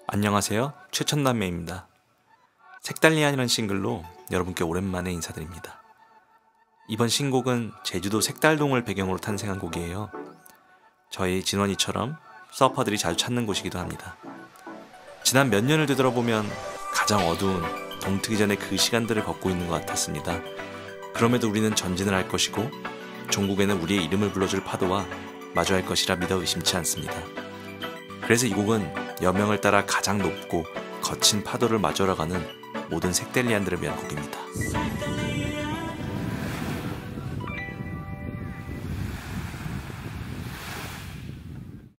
안녕하세요. 최천남매입니다. 색달리안이라는 싱글로 여러분께 오랜만에 인사드립니다. 이번 신곡은 제주도 색달동을 배경으로 탄생한 곡이에요. 저희 진원이처럼 서퍼들이 자주 찾는 곳이기도 합니다. 지난 몇 년을 되돌아보면 가장 어두운 동트기 전의 그 시간들을 걷고 있는 것 같았습니다. 그럼에도 우리는 전진을 할 것이고 종국에는 우리의 이름을 불러줄 파도와 마주할 것이라 믿어 의심치 않습니다. 그래서 이 곡은 여명을 따라 가장 높고 거친 파도를 마주하러 가는 모든 색달리안들을 위한 곡입니다.